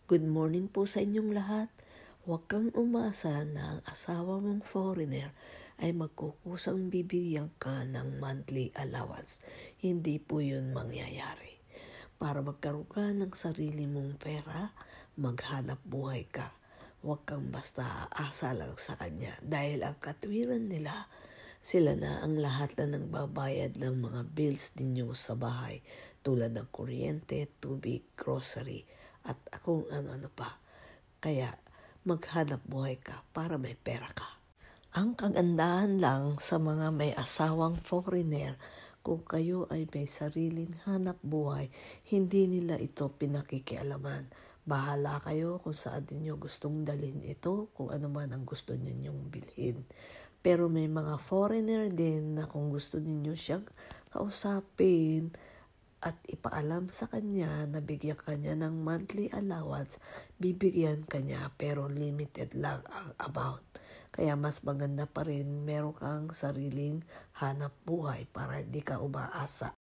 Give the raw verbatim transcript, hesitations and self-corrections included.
Good morning po sa inyong lahat. Huwag kang umasa na ang asawa mong foreigner ay magkukusang bibigyan ka ng monthly allowance. Hindi po yun mangyayari. Para magkaroon ka ng sarili mong pera, maghanap buhay ka. Huwag kang basta aasa lang sa kanya dahil ang katwiran nila, sila na ang lahat na nagbabayad ng mga bills ninyo sa bahay tulad ng kuryente, tubig, grocery, at kung ano-ano pa. Kaya maghanap buhay ka para may pera ka. Ang kagandahan lang sa mga may asawang foreigner, kung kayo ay may sariling hanap buhay, hindi nila ito pinakikialaman. Bahala kayo kung saan ninyo gustong dalhin ito, kung ano man ang gusto ninyong bilhin. Pero may mga foreigner din na kung gusto ninyo siyang kausapin at ipaalam sa kanya na bigyan kanya ng monthly allowance, bibigyan kanya pero limited lang ang amount. Kaya mas maganda pa rin meron kang sariling hanap buhay para hindi ka umaasa